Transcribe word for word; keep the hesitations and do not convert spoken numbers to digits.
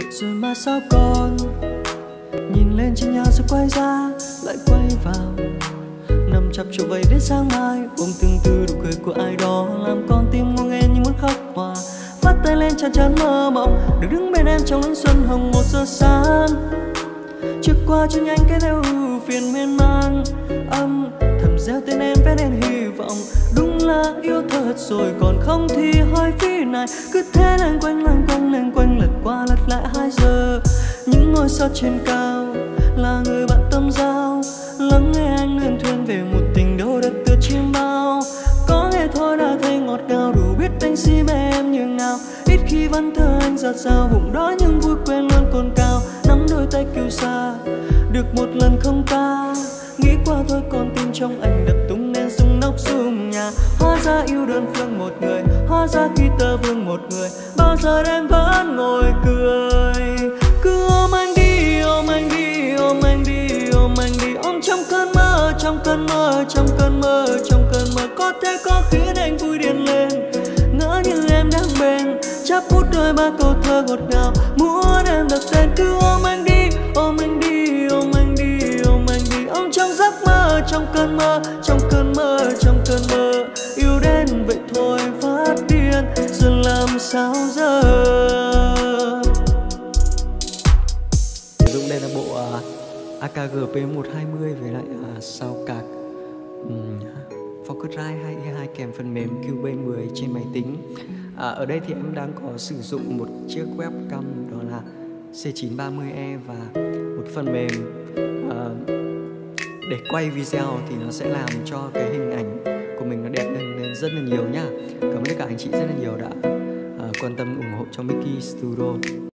rồi mà sao còn nhìn lên trên nhà rồi quay ra lại quay vào, nằm chập chỗ vậy đến sáng mai, ôm tương tư nụ cười của ai đó làm con tim ngô nghê như muốn khóc hòa. Phát tay lên chán chán mơ mộng được đứng bên em trong ánh xuân hồng một giờ sáng. Trước qua cho nhanh cái theo ưu phiền miên man, âm thầm gieo tên em vẽ nên hy vọng. Đúng là yêu thật rồi còn không thì hơi phí này. Cứ thế lên quanh lên quanh lên quanh lật qua lật lại hai giờ. Những ngôi sao trên cao là người bạn tâm giao, lắng nghe anh luyên thuyên về một tình đâu đất tựa chim bao. Có nghe thôi đã thấy ngọt ngào, đủ biết anh si mê em như nào. Ít khi vẫn thơ anh giạt rào bụng đói nhưng vui quên luôn cồn cao. Nắm đôi tay kêu xa được một lần không ta, nghĩ qua thôi con tim trong anh đập tung nên rung nóc rung nhà. Hóa ra yêu đơn phương một người, hóa ra khi tơ vương một người, bao giờ em vẫn ngồi cười. Cứ ôm anh đi, ôm anh đi, ôm anh đi, ôm anh đi, ôm trong cơn mơ, trong cơn mơ, trong cơn mơ, trong cơn mơ. Có thể có khiến anh vui điên lên, ngỡ như em đang bên, chắp bút đôi ba câu thơ ngọt ngào, muốn em đặt tên. Cứ ôm anh đi, ôm anh đi, ôm anh đi, ôm anh đi, ôm trong giấc mơ, trong cơn mơ, trong cơn mơ, trong cơn mơ. Yêu đến vậy thôi phát điên, giờ làm sao giờ. Dụng đây là bộ uh, a ca giê pê một hai mươi với lại uh, sao cạc um, Focusrite hai hai kèm phần mềm Cubase mười trên máy tính. À, ở đây thì em đang có sử dụng một chiếc webcam đó là C chín ba mươi E và một phần mềm uh, để quay video thì nó sẽ làm cho cái hình ảnh của mình nó đẹp lên, lên rất là nhiều nhá. Cảm ơn tất cả anh chị rất là nhiều đã uh, quan tâm ủng hộ cho Mickey Studio.